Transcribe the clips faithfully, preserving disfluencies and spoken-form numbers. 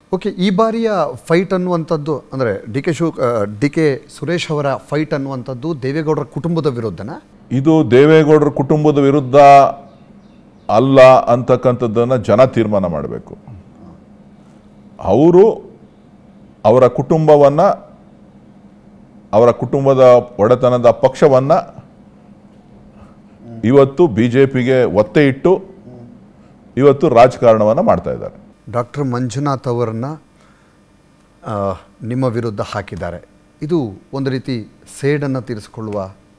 Okay, ಈ ಬಾರಿಯ fight ಅನ್ನುವಂಥದ್ದು ಅಂದರೆ D K Shiva D K Suresh ಅವರ ಫೈಟ್ ಅನ್ನುವಂಥದ್ದು ದೇವೇಗೌಡರ ಕುಟುಂಬದ ವಿರುದ್ಧನಾ? ಇದು ದೇವೇಗೌಡರ ಕುಟುಂಬದ ವಿರುದ್ಧ ಅಲ್ಲ ಅಂತಕ್ಕಂಥದ್ದನ್ನು ಜನ ತೀರ್ಮಾನ ಮಾಡಬೇಕು. ಅವರು ಅವರ ಕುಟುಂಬವನ್ನು, ಅವರ ಕುಟುಂಬದ ಒಡೆತನದ ಪಕ್ಷವನ್ನು ಇವತ್ತು ಬಿ ಜೆ ಪಿಗೆ ಒತ್ತೆ ಇಟ್ಟು ಇವತ್ತು ರಾಜಕಾರಣವನ್ನು ಮಾಡ್ತಾ ಇದ್ದಾರೆ. ಡಾಕ್ಟರ್ ಮಂಜುನಾಥ್ ಅವರನ್ನು ನಿಮ್ಮ ವಿರುದ್ಧ ಹಾಕಿದ್ದಾರೆ. ಇದು ಒಂದು ರೀತಿ ಸೇಡನ್ನು ತೀರಿಸಿಕೊಳ್ಳುವ,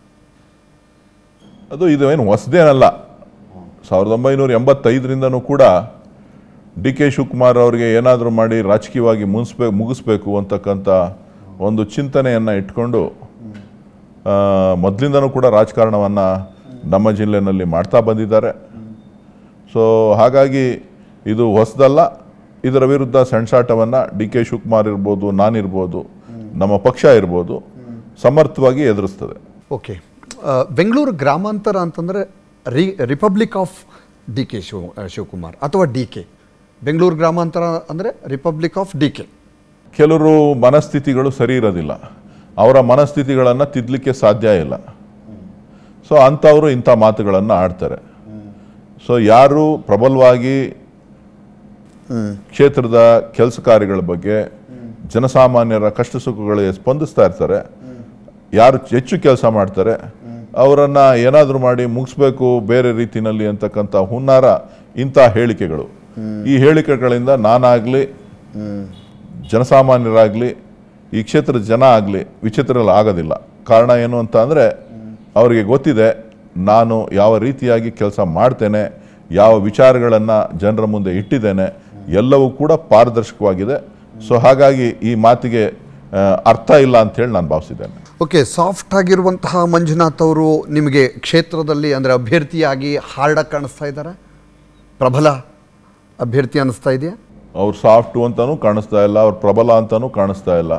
ಅದು ಇದು ಏನು ಹೊಸದೇನಲ್ಲ. ಸಾವಿರದ ಒಂಬೈನೂರ ಎಂಬತ್ತೈದರಿಂದನೂ ಕೂಡ ಡಿ ಕೆ ಶಿವಕುಮಾರ್ ಅವರಿಗೆ ಏನಾದರೂ ಮಾಡಿ ರಾಜಕೀಯವಾಗಿ ಮುಗಿಸ್ಬೇಕು ಮುಗಿಸ್ಬೇಕು ಅಂತಕ್ಕಂಥ ಒಂದು ಚಿಂತನೆಯನ್ನು ಇಟ್ಕೊಂಡು ಮೊದಲಿಂದನೂ ಕೂಡ ರಾಜಕಾರಣವನ್ನು ನಮ್ಮ ಜಿಲ್ಲೆಯಲ್ಲಿ ಮಾಡ್ತಾ ಬಂದಿದ್ದಾರೆ. ಸೊ ಹಾಗಾಗಿ ಇದು ಹೊಸದಲ್ಲ. ಇದರ ವಿರುದ್ಧ ಸೆಣಸಾಟವನ್ನು ಡಿ ಕೆ ಶಿವಕುಮಾರ್ ಇರ್ಬೋದು, ನಾನಿರ್ಬೋದು, ನಮ್ಮ ಪಕ್ಷ ಇರ್ಬೋದು, ಸಮರ್ಥವಾಗಿ ಎದುರಿಸ್ತದೆ. ಓಕೆ, ಬೆಂಗಳೂರು ಗ್ರಾಮಾಂತರ ಅಂತಂದರೆ ರಿ republic of D K Shiva Shivakumar ಅಥವಾ ಡಿ ಕೆ. ಬೆಂಗಳೂರು ಗ್ರಾಮಾಂತರ ಅಂದರೆ ರಿಪಬ್ಲಿಕ್ ಆಫ್ ಡಿ ಕೆ. ಕೆಲವರು ಮನಸ್ಥಿತಿಗಳು ಸರಿ ಇರೋದಿಲ್ಲ, ಅವರ ಮನಸ್ಥಿತಿಗಳನ್ನು ತಿದ್ದಲಿಕ್ಕೆ ಸಾಧ್ಯ ಇಲ್ಲ. ಸೊ ಅಂಥವರು ಇಂಥ ಮಾತುಗಳನ್ನು ಆಡ್ತಾರೆ. ಸೊ ಯಾರು ಪ್ರಬಲವಾಗಿ ಕ್ಷೇತ್ರದ ಕೆಲಸ ಕಾರ್ಯಗಳ ಬಗ್ಗೆ, ಜನಸಾಮಾನ್ಯರ ಕಷ್ಟ ಸುಖಗಳಿಗೆ ಸ್ಪಂದಿಸ್ತಾ ಇರ್ತಾರೆ, ಯಾರು ಹೆಚ್ಚು ಕೆಲಸ ಮಾಡ್ತಾರೆ, ಅವರನ್ನು ಏನಾದರೂ ಮಾಡಿ ಮುಗಿಸ್ಬೇಕು ಬೇರೆ ರೀತಿಯಲ್ಲಿ ಅಂತಕ್ಕಂಥ ಹುನ್ನಾರ ಇಂಥ ಹೇಳಿಕೆಗಳು. ಈ ಹೇಳಿಕೆಗಳಿಂದ ನಾನಾಗಲಿ, ಜನಸಾಮಾನ್ಯರಾಗಲಿ, ಈ ಕ್ಷೇತ್ರದ ಜನ ಆಗಲಿ ವಿಚಿತ್ರ ಆಗೋದಿಲ್ಲ. ಕಾರಣ ಏನು ಅಂತ ಅಂದರೆ ಅವರಿಗೆ ಗೊತ್ತಿದೆ ನಾನು ಯಾವ ರೀತಿಯಾಗಿ ಕೆಲಸ ಮಾಡ್ತೇನೆ, ಯಾವ ವಿಚಾರಗಳನ್ನು ಜನರ ಮುಂದೆ ಇಟ್ಟಿದ್ದೇನೆ, ಎಲ್ಲವೂ ಕೂಡ ಪಾರದರ್ಶಕವಾಗಿದೆ. ಸೊ ಹಾಗಾಗಿ ಈ ಮಾತಿಗೆ ಅರ್ಥ ಇಲ್ಲ ಅಂಥೇಳಿ ನಾನು ಭಾವಿಸಿದ್ದೇನೆ. ಓಕೆ, ಸಾಫ್ಟ್ ಆಗಿರುವಂತಹ ಮಂಜುನಾಥ್ ಅವರು ನಿಮಗೆ ಕ್ಷೇತ್ರದಲ್ಲಿ ಅಂದರೆ ಅಭ್ಯರ್ಥಿಯಾಗಿ ಹಾರ್ಡಾಗಿ ಕಾಣಿಸ್ತಾ ಇದ್ದಾರೆ? ಪ್ರಬಲ ಅಭ್ಯರ್ಥಿ ಅನ್ನಿಸ್ತಾ ಇದೆಯಾ? ಅವ್ರು ಸಾಫ್ಟು ಅಂತಲೂ ಕಾಣಿಸ್ತಾ ಇಲ್ಲ, ಅವ್ರು ಪ್ರಬಲ ಅಂತಲೂ ಕಾಣಿಸ್ತಾ ಇಲ್ಲ.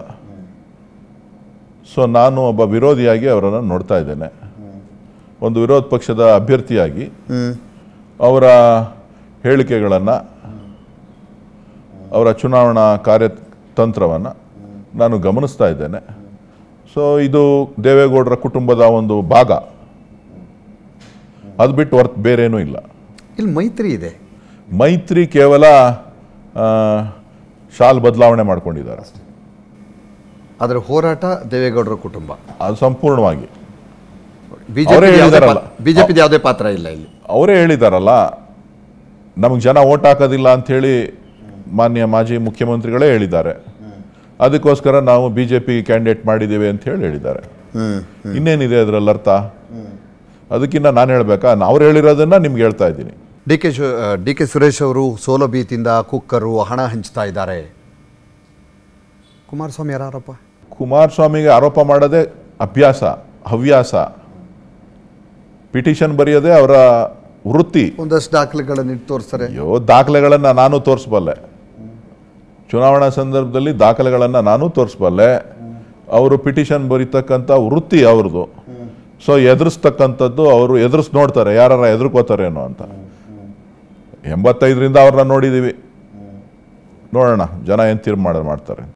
ಸೊ ನಾನು ಒಬ್ಬ ವಿರೋಧಿಯಾಗಿ ಅವರನ್ನು ನೋಡ್ತಾ ಇದ್ದೇನೆ. ಒಂದು ವಿರೋಧ ಪಕ್ಷದ ಅಭ್ಯರ್ಥಿಯಾಗಿ ಅವರ ಹೇಳಿಕೆಗಳನ್ನು, ಅವರ ಚುನಾವಣಾ ಕಾರ್ಯತಂತ್ರವನ್ನು ನಾನು ಗಮನಿಸ್ತಾ ಇದ್ದೇನೆ. ಸೊ ಇದು ದೇವೇಗೌಡರ ಕುಟುಂಬದ ಒಂದು ಭಾಗ, ಅದು ಬಿಟ್ಟು ಹೊರತು ಬೇರೇನೂ ಇಲ್ಲ. ಇಲ್ಲಿ ಮೈತ್ರಿ ಇದೆ. ಮೈತ್ರಿ ಕೇವಲ ಶಾಲ್ ಬದಲಾವಣೆ ಮಾಡ್ಕೊಂಡಿದ್ದಾರೆ. ಅದರ ಹೋರಾಟ ದೇವೇಗೌಡರ ಕುಟುಂಬ ಅದು ಸಂಪೂರ್ಣವಾಗಿ ಬಿಜೆಪಿ ಯಾವುದೇ ಪಾತ್ರ ಇಲ್ಲ ಇಲ್ಲಿ. ಅವರೇ ಹೇಳಿದಾರಲ್ಲ, ನಮಗೆ ಜನ ಓಟ್ ಹಾಕೋದಿಲ್ಲ ಅಂಥೇಳಿ ಮಾನ್ಯ ಮಾಜಿ ಮುಖ್ಯಮಂತ್ರಿಗಳೇ ಹೇಳಿದ್ದಾರೆ. ಅದಕ್ಕೋಸ್ಕರ ನಾವು ಬಿ ಜೆ ಪಿ ಕ್ಯಾಂಡಿಡೇಟ್ ಮಾಡಿದ್ದೇವೆ ಅಂತ ಹೇಳಿ ಹೇಳಿದ್ದಾರೆ. ಇನ್ನೇನಿದೆ ಅದರಲ್ಲಿ ಅರ್ಥ? ಅದಕ್ಕಿಂತ ನಾನು ಹೇಳಬೇಕಾ? ಅವ್ರು ಹೇಳಿರೋದನ್ನ ನಿಮ್ಗೆ ಹೇಳ್ತಾ ಇದ್ದೀನಿ. D K D K Suresh ಅವರು ಸೋಲಭೀತಿಯಿಂದ ಕುಕ್ಕರು ಹಣ ಹಂಚ್ತಾ ಇದ್ದಾರೆ. ಕುಮಾರಸ್ವಾಮಿ ಯಾರ ಆರೋಪ? ಕುಮಾರಸ್ವಾಮಿಗೆ ಆರೋಪ ಮಾಡೋದೇ ಅಭ್ಯಾಸ, ಹವ್ಯಾಸ. ಪಿಟಿಷನ್ ಬರೆಯೋದೇ ಅವರ ವೃತ್ತಿ. ಒಂದಷ್ಟು ದಾಖಲೆಗಳನ್ನು ಇಟ್ಟು ತೋರಿಸ್ತಾರೆ. ಅಯ್ಯೋ, ದಾಖಲೆಗಳನ್ನು ನಾನು ತೋರಿಸ್ಬಲ್ಲೆ. ಚುನಾವಣಾ ಸಂದರ್ಭದಲ್ಲಿ ದಾಖಲೆಗಳನ್ನು ನಾನು ತೋರಿಸ್ಬಲ್ಲೆ. ಅವರು ಪಿಟಿಷನ್ ಬರೀತಕ್ಕಂಥ ವೃತ್ತಿ ಅವ್ರದ್ದು. ಸೊ ಎದುರಿಸ್ತಕ್ಕಂಥದ್ದು ಅವರು ಎದುರಿಸ್ ನೋಡ್ತಾರೆ, ಯಾರ ಎದುರ್ಕೋತಾರೇನೋ ಅಂತ. ಎಂಬತ್ತೈದರಿಂದ ಅವ್ರನ್ನ ನೋಡಿದ್ದೀವಿ. ನೋಡೋಣ ಜನ ಏನು ತೀರ್ಮಾನ ಮಾಡ್ತಾರೆ.